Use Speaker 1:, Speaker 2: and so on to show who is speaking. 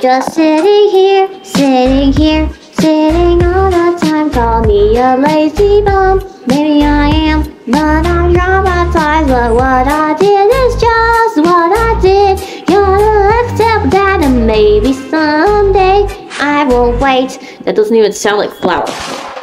Speaker 1: just sitting here, sitting all the time. Call me a lazy bum, maybe I am, but I'm traumatized. But what I did is just what I did. Gotta accept that, and maybe someday I will wait. That doesn't even sound like flower.